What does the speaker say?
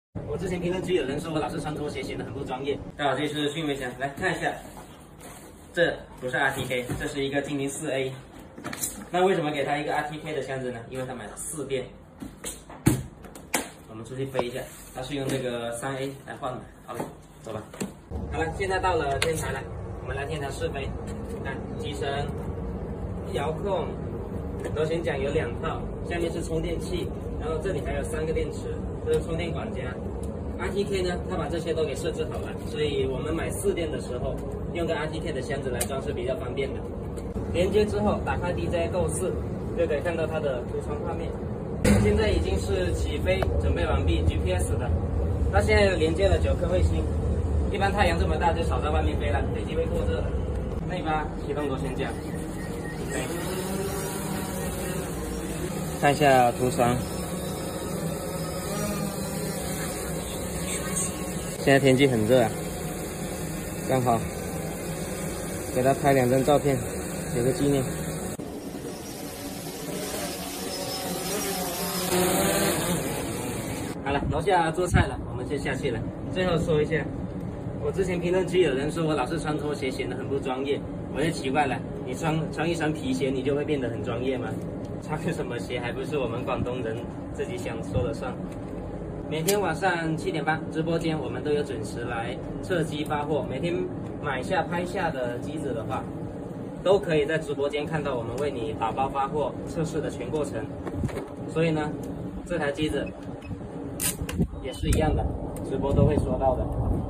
我之前评论区有人说我老是穿拖鞋，显得很不专业。大家好，这是迅威翔，来看一下，这不是 RTK， 这是一个精灵4A。那为什么给他一个 RTK 的箱子呢？因为他买了4遍。我们出去飞一下，他是用这个3A 来换的。好了，走吧。好了，现在到了天台了，我们来天台试飞。看机身、遥控、螺旋桨有2套，下面是充电器，然后这里还有3个电池，这是充电管家。RTK 呢，它把这些都给设置好了，所以我们买4电的时候，用个 RTK 的箱子来装是比较方便的。连接之后，打开 DJI Go 4，就可以看到它的图传画面。现在已经是起飞准备完毕 ，GPS 的。它现在连接了9颗卫星。一般太阳这么大，就少在外面飞了，飞机会过热的。内八启动螺旋桨，起飞。看一下图传。现在天气很热啊，刚好给他拍2张照片，有个纪念。好了，楼下做菜了，我们先下去了。最后说一下，我之前评论区有人说我老是穿拖鞋，显得很不专业，我就奇怪了，你穿一双皮鞋，你就会变得很专业吗？穿个什么鞋还不是我们广东人自己想说了算。每天晚上7点半直播间，我们都有准时来测机发货。每天买下拍下的机子的话，都可以在直播间看到我们为你打包发货测试的全过程。所以呢，这台机子也是一样的，直播都会说到的。